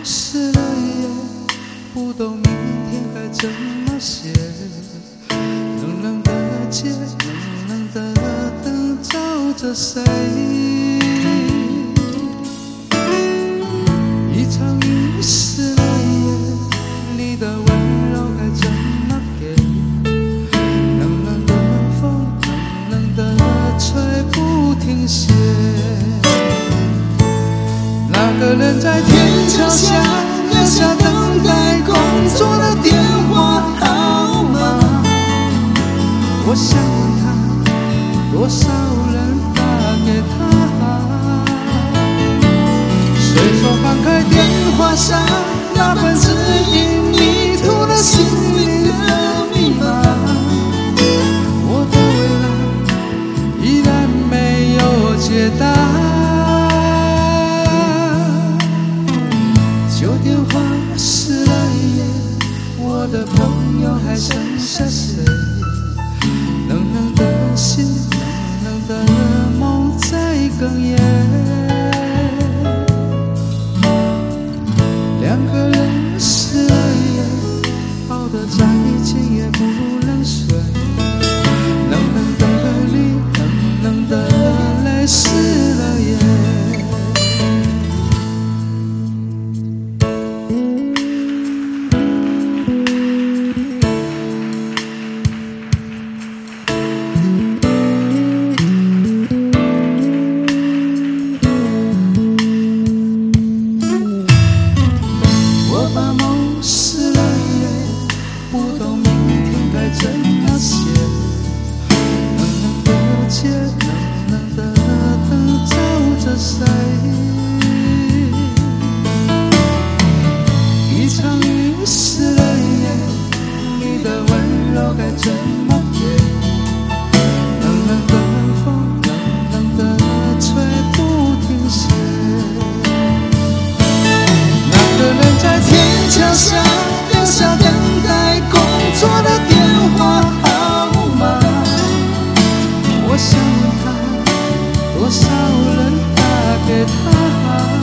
失了业，不懂明天该怎么写。冷冷的街，冷冷的灯照着谁？一场雨湿了夜，你的温柔该怎么给？冷冷的风，冷冷的吹不停歇。那个人在天桥下留下等待工作的电话号码，我想问他，多少人打给他？随手翻开电话上那本指引迷途的心灵的密码，我的未来依然没有解答。旧电话湿了夜，我的朋友还剩下谁？冷冷的心，冷冷的梦在哽咽。两个人湿了夜，抱得再紧也不能睡。冷冷的你，冷冷的泪湿了夜。怎么写？冷冷的街，冷冷的灯照着谁？一场雨湿了夜，你的温柔该怎么给？冷冷的风，冷冷的吹不停歇。那个人在天桥下留下等待工作的电话号码，我想问他，多少人打给他？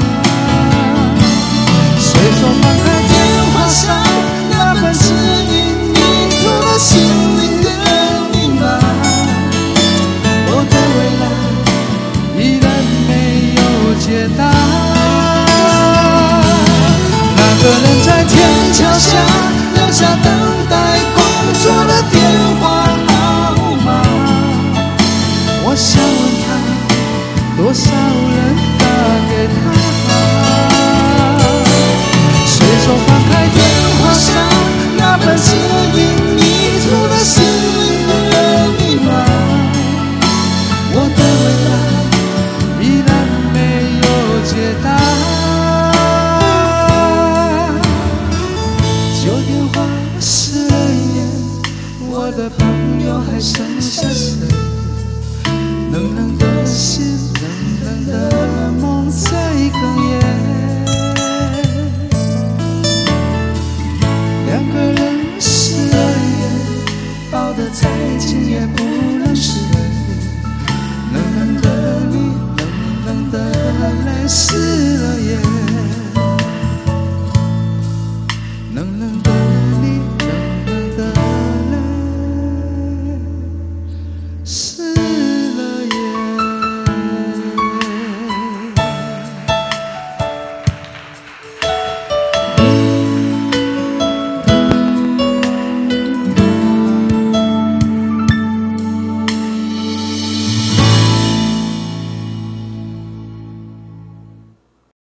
随手翻开电话上那本指引迷途的心灵的密码，我的未来依然没有解答。那个人在天桥下留下